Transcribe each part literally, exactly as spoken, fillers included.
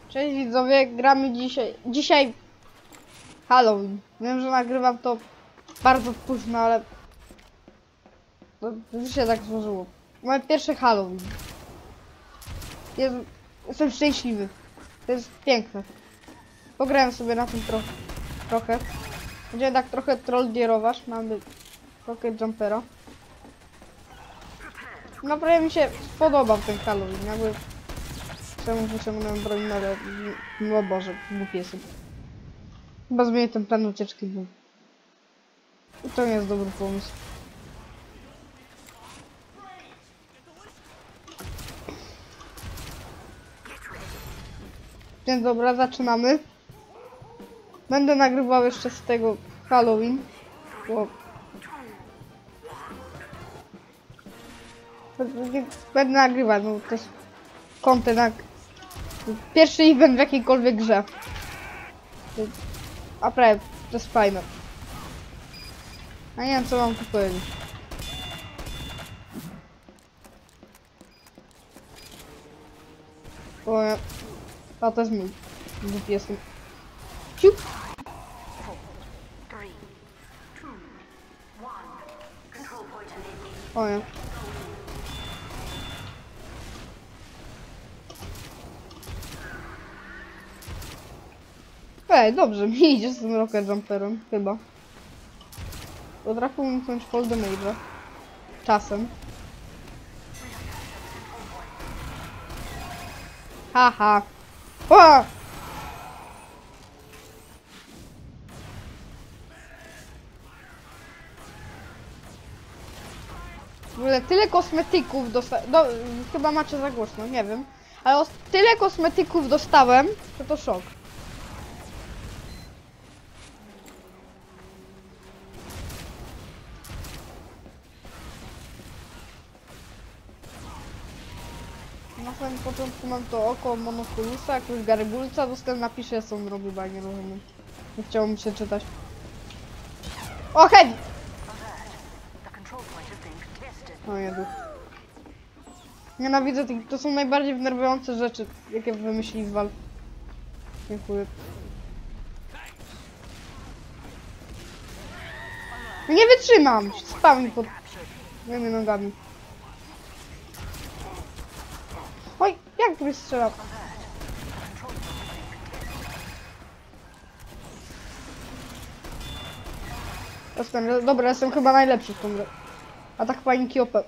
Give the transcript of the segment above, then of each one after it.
Cześć widzowie, gramy dzisiaj, dzisiaj Halloween. Wiem, że nagrywam to bardzo późno, ale to już się tak złożyło. Moje pierwsze Halloween. Jest, jestem szczęśliwy. To jest piękne. Pograłem sobie na tym tro trochę. Będziemy tak trochę trollderować. Mamy Rocket Jumpera. Naprawdę mi się spodobał ten Halloween. Jakby czemu wyciągnąłem broń, no ale no Boże, głupi jestem. Chyba zmienię ten plan ucieczki, bo to nie jest dobry pomysł. Więc dobra, zaczynamy. Będę nagrywał jeszcze z tego Halloween, bo będę nagrywać, no to jest content, pierwszy event w jakiejkolwiek grze. A prawie, to jest fajne. A nie wiem, co mam tu powiedzieć. O, a to jest mój. Głupi jestem. Ciup. O nie. Ej, dobrze mi idzie z tym Rocket Jumperem, chyba. Potrafił uniknąć fall damage'a. Czasem. Haha. O! W ogóle tyle kosmetyków dostałem. Do... Chyba macie za głośno, nie wiem. Ale tyle kosmetyków dostałem, że to szok. Na samym początku mam to oko monokulusa, jakiegoś garybulca, dostałem, napiszę, co on robi, bo ja nie rozumiem. Nie chciało mi się czytać. O, heavy! O Jezu. Nienawidzę tych, to są najbardziej wnerwiające rzeczy, jakie wymyślili z Valve. Dziękuję. Nie wytrzymam! Spał mi pod moimi nogami. Oj, jak byś strzelał? Jestem, dobra, jestem chyba najlepszy w tą grę. Atak paniki O P.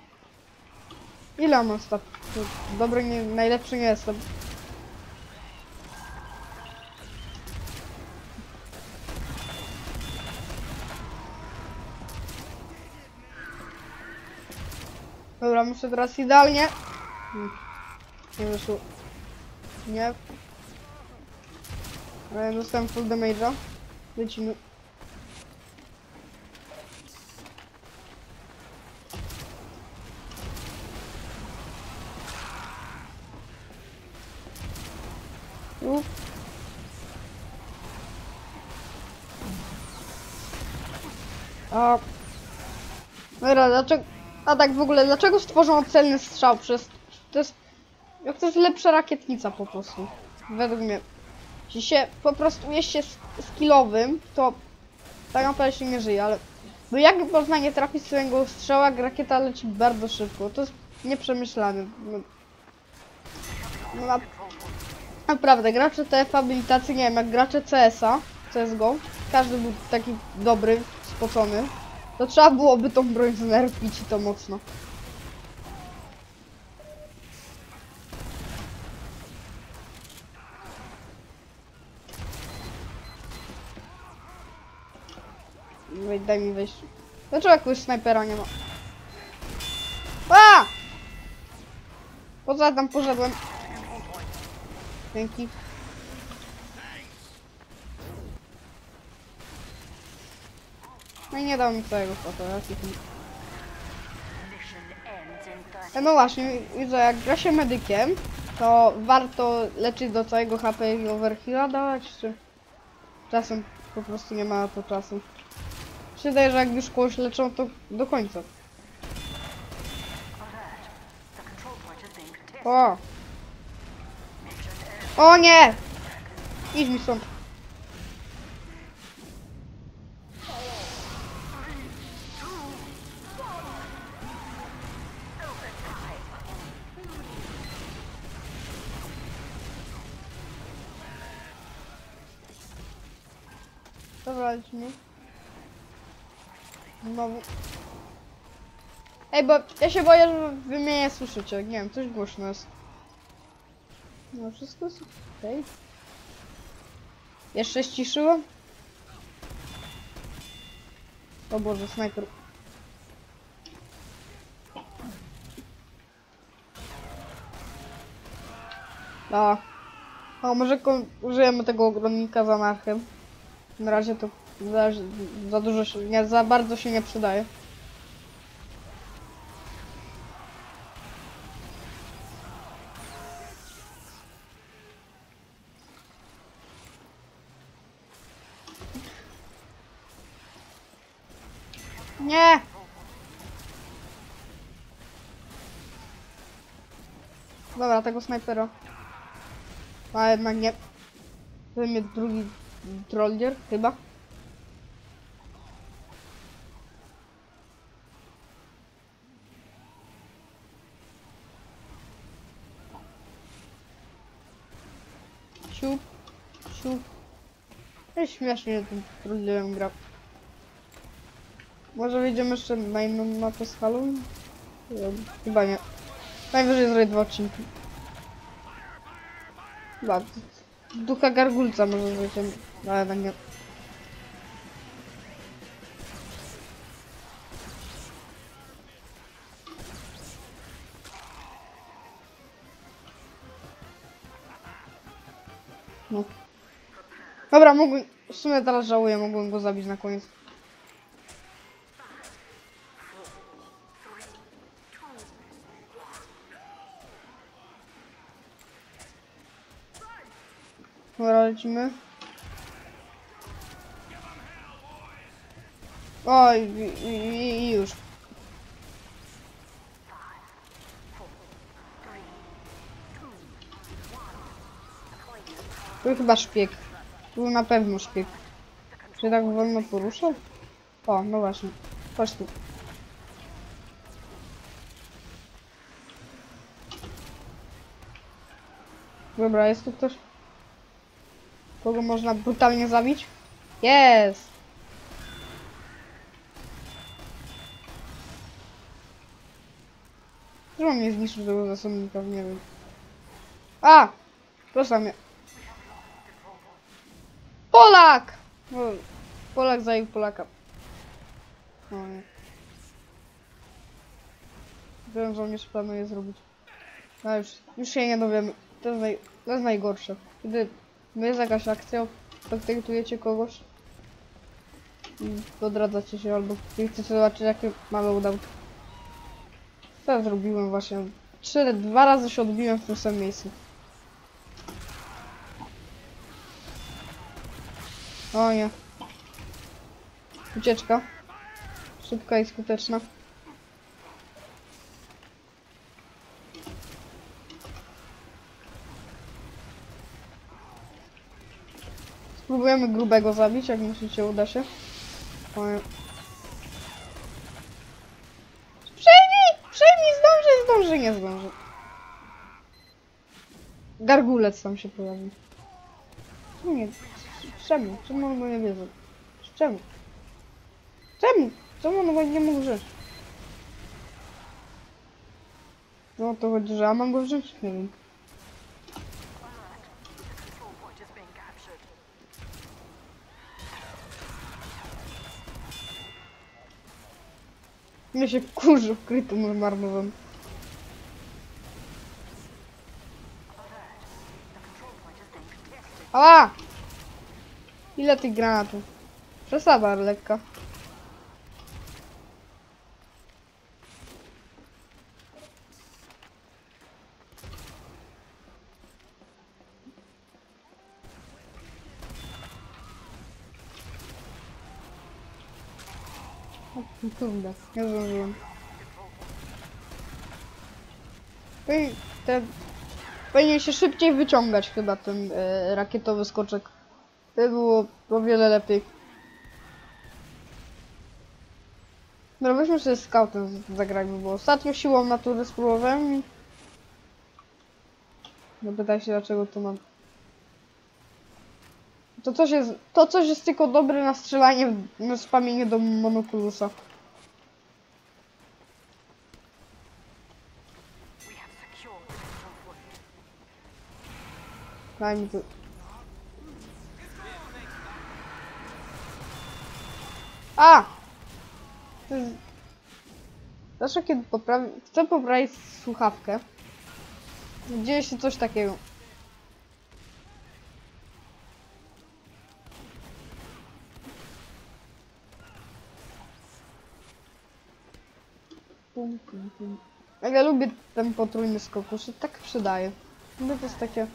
Ile mam stop? Dobry, nie, najlepszy nie jestem. Dobra, muszę teraz idealnie. Hmm. Nie wyszło. Nie. Ale dostałem full damage'a. Lecimy. Uf. A. Dobra, dlaczego... A tak w ogóle, dlaczego stworzono celny strzał? Przez... To jest... Jak to jest lepsza rakietnica po prostu. Według mnie. Jeśli się po prostu jest się skillowym, to tak naprawdę się nie żyje, ale... Bo jak można nie trafić z tego strzała, jak rakieta leci bardzo szybko. To jest nieprzemyślane. No, no na... Naprawdę, gracze T F habilitacji, nie wiem, jak gracze C S a, C S G O, każdy był taki dobry, spocony, to trzeba byłoby tą broń znerfić i to mocno. Wej, daj mi wejść. Dlaczego jakiegoś snajpera nie ma? A! Po co ja tam poszedłem? Dzięki. No i nie dał mi całego foto, no właśnie, widzę, jak gra się medykiem, to warto leczyć do całego H P i overheala dawać, czy czasem po prostu nie ma na to czasu. Się wydaje, że jak już kogoś leczą, to do końca. O! O nie! Idź mi stąd. Dobra, lecimy. Znowu. Ej, bo ja się boję, że wy mnie nie słyszycie. Nie wiem, coś głośno jest. No, wszystko jest okej. Jeszcze ściszyłem? O Boże, snajper. A. O, może ko- użyjemy tego ogromnika z anarchem. Na razie to za, za dużo się, nie, za bardzo się nie przydaje. Nie! Dobra, tego snajpera. A jednak nie. To mnie drugi troller, chyba. Siup, siup. Jest śmiesznie tym trollerem gra. Może wyjdziemy jeszcze na inną mapę z Halloween? Chyba nie. Najwyżej zrobię dwa odcinki. Chyba. Ducha gargulca może zrobić, ale tak nie. No. Dobra, mógłbym, w sumie teraz żałuję, mogłem go zabić na koniec. Dobra, lecimy. Oj, i, i, i już. Tu chyba szpieg. Tu na pewno szpieg. Czy tak wolno poruszał? O, no właśnie. Chodź tu. Dobra, jest tu ktoś? Kogo można brutalnie zabić? Jest! Czemu mnie zniszczył tego zasobnika? Nie wiem. A! Proszę mnie. Polak! O, Polak zajął Polaka. O nie. Wiem, że żołnierz planuje zrobić. No już, już się nie dowiemy. To jest, naj, to jest najgorsze. Kiedy jest jakaś akcja, kontaktujecie kogoś i odradzacie się, albo chcecie zobaczyć, jakie mamy udało. Co ja zrobiłem właśnie? Trzy, dwa razy się odbiłem w tym samym miejscu. O nie. Ucieczka. Szybka i skuteczna. Spróbujemy grubego zabić, jak myślicie, uda się. O nie. Przejmij! Przejmij! Zdąży, zdąży, nie zdąży. Gargulec tam się pojawił. Nie, czemu? Czemu on go nie bierze? Czemu? Czemu? Czemu on go nie mógł wziąć? No to chodzi, że ja mam go wziąć? Nie wiem. Mnie się wkurzył krytym marnowym. Ała! Ile tych granatów? Przesada lekka. Kurde, nie zdążyłem. Ej, te Powinien się szybciej wyciągać chyba ten e, rakietowy skoczek. To było o wiele lepiej. No weźmy sobie scoutem zagrajmy, bo ostatnio siłą natury spróbowałem i... No pytaj się dlaczego to mam. To coś jest, to coś jest tylko dobre na strzelanie, na spamienie do monokulusa. Daj mi to. A! To jest... Zawsze kiedy poprawi... Chcę poprawić słuchawkę. Dzieje się coś takiego. Pum, pum, pum. Ja lubię ten potrójny skok, się tak przydaje. No to jest takie...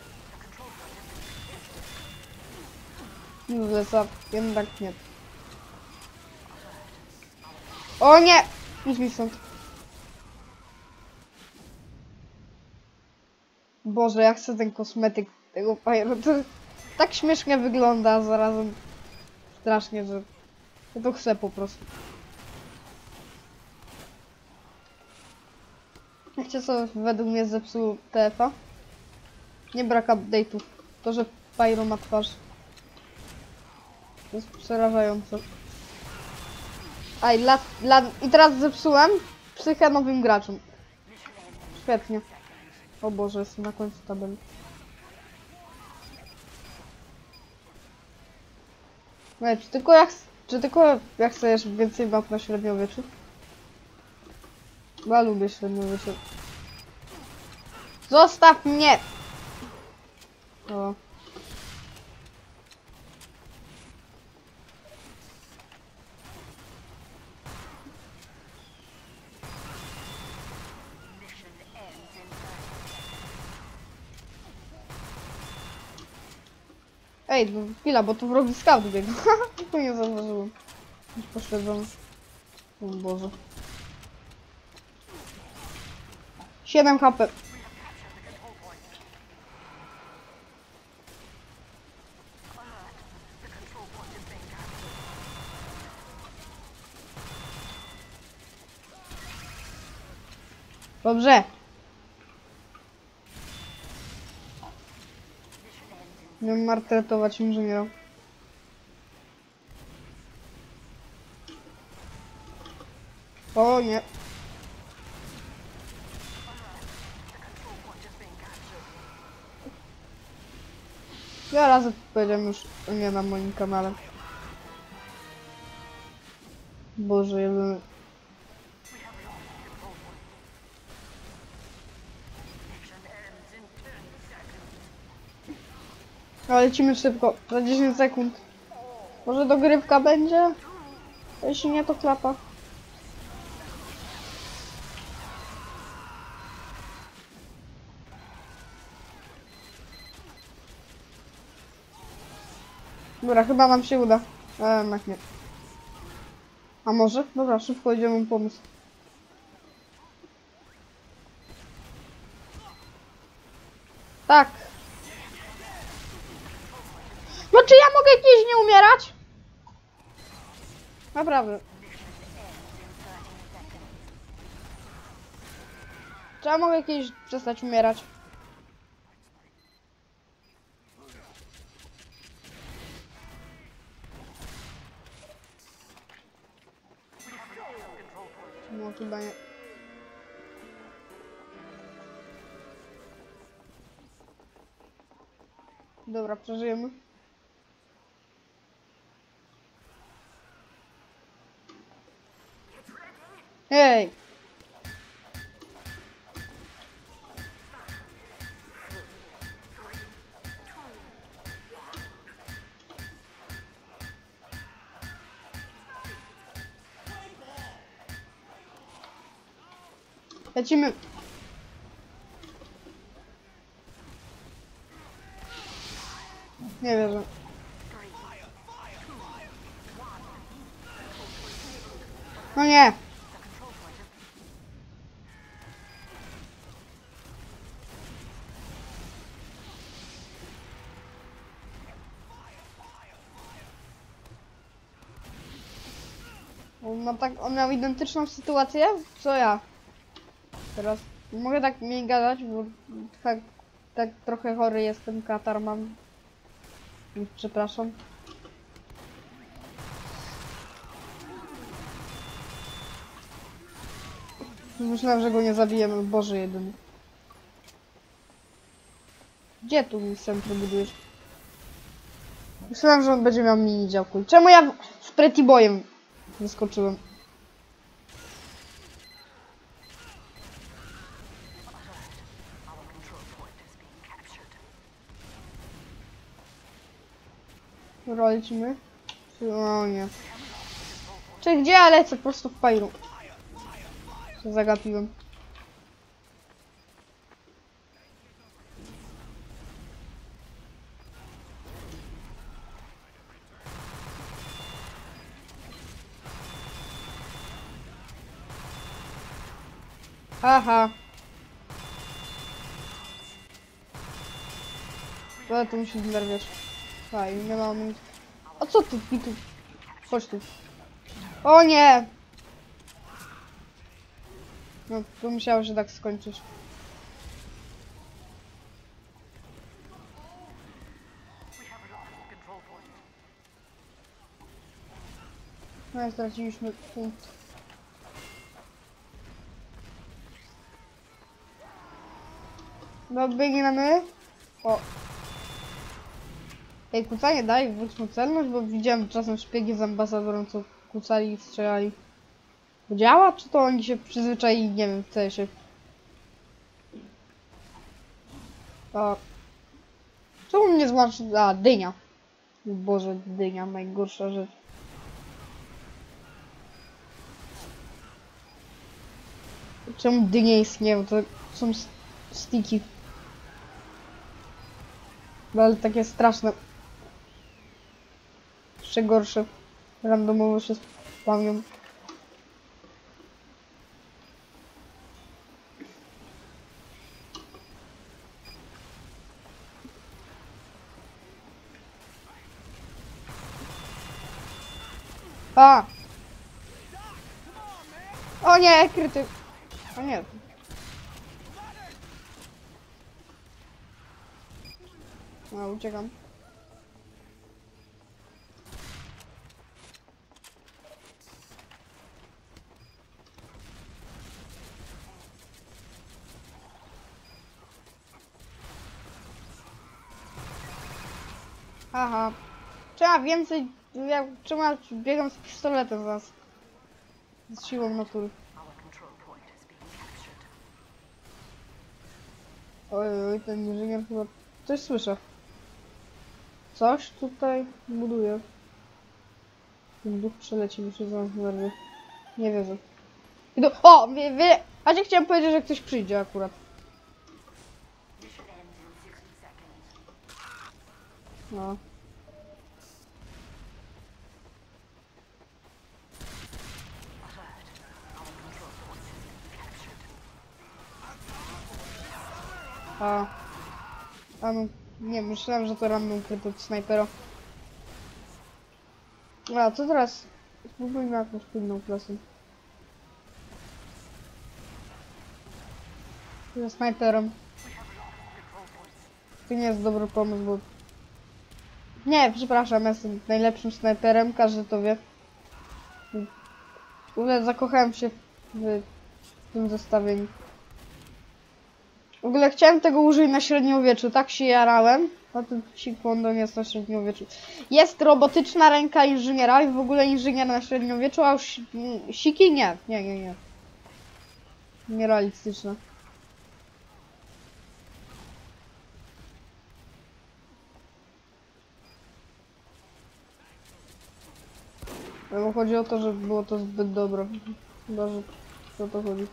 No zleca, jednak nie. O nie! Idź mi stąd. Boże, jak chcę ten kosmetyk tego Pyro, to tak śmiesznie wygląda, a zarazem strasznie, że ja to chcę po prostu. Wiecie co według mnie zepsuł T F A? Nie brak update'ów. To, że Pyro ma twarz. To jest przerażające. Aj, lat, lat, i teraz zepsułem psychę nowym graczom. Świetnie. O Boże, jestem na końcu tabeli. Nie, czy tylko jak, czy tylko jak chcesz więcej map na średniowieczu? Bo ja lubię średniowiecze. Zostaw mnie! O. Ej, no chwila, bo tu wrogi scout biegł. To nie zauważyłem. Już poszedłem. O Boże. siedem H P. Dobrze. Nie mam martretować inżyniera. O nie. Ja razy powiedziałem już nie na moim kanale. Boże, jeden. Ale lecimy szybko, za dziesięć sekund. Może dogrywka będzie? Jeśli nie, to klapa. Dobra, chyba nam się uda. Ale jednak nie. A może? Dobra, szybko idziemy pomysł. Tak. No czy ja mogę kiedyś nie umierać? Naprawdę. Czy ja mogę kiedyś przestać umierać? No chyba nie. Dobra, przeżyjemy. Hej! Lecimy. Nie wierzę. No nie. On ma tak, on miał identyczną sytuację, co ja. Teraz mogę tak mniej gadać, bo tak, tak trochę chory jestem, katar mam. Przepraszam. Myślałem, że go nie zabijemy, Boże jedyny. Gdzie tu mi centrum budujesz? Myślałem, że on będzie miał mini działku. Czemu ja z Pretty Boyem wyskoczyłem? Dobra, lecimy. O nie. Czy gdzie ja lecę? Po prostu w Pyru. Się zagapiłem. Aha. Ale to musi znerwiać. A, i nie mam nic. A co ty, Pitu? Chodź tu. O nie! No, to musiało się tak skończyć. No i straciliśmy punkt. No, biegniemy. O. Ej, kucanie daj, wróćmy celność, bo widziałem czasem szpiegi z ambasadorem, co kucali i strzelali. Działa? Czy to oni się przyzwyczaili, nie wiem, w C S ie. O. Czemu mnie zmarszy... A, dynia. Boże, dynia, najgorsza rzecz. Czemu dynie istnieją? To są sticky. No, ale takie straszne. Jeszcze gorsze. Randomowo się spamią. A! O nie, kryty. O nie. No, uciekam. Aha. Trzeba więcej... Ja, trzeba biegam z pistoletem z was. Z siłą natury. Oj, oj, ten inżynier chyba... Coś słyszę. Coś tutaj buduje. Ten duch przeleci, mi się zaraz nerwy. Nie wierzę. Idą... O! Wie, wie... A ja chciałem powiedzieć, że ktoś przyjdzie akurat. No. A... A no... Nie, myślałem, że to random kryt od snajpera. A, co teraz? Spróbujmy jakąś inną klasę. Ze snajperem. To nie jest dobry pomysł, bo... Nie, przepraszam, ja jestem najlepszym snajperem, każdy to wie. W ogóle zakochałem się w tym zestawieniu. W ogóle chciałem tego użyć na średniowieczu, tak się jarałem. A ten Sikwondo nie jest na średniowieczu. Jest robotyczna ręka inżyniera i w ogóle inżynier na średniowieczu, a już siki nie. Nie, nie, nie. Nierealistyczne. Bo chodzi o to, że było to zbyt dobre. Chyba, że o to chodzi.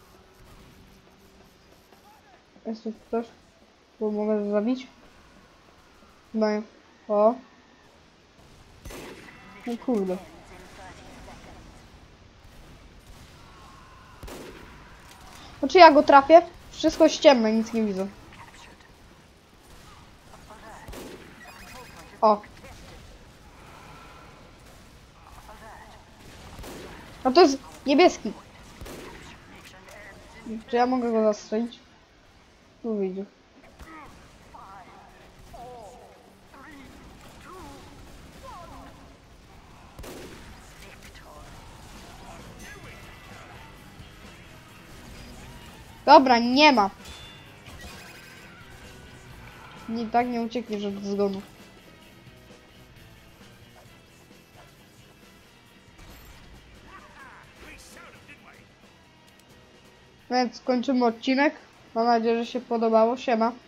Jest tu ktoś? Bo mogę zabić? Chyba nie. O. No kurde. No czy ja go trafię? Wszystko jest ciemne, nic nie widzę. O. A to jest niebieski. Czy ja mogę go zastrzelić? Tu widzę. Dobra, nie ma. Nie tak nie uciekniesz od zgonu. Więc kończymy odcinek. Mam nadzieję, że się podobało. Siema.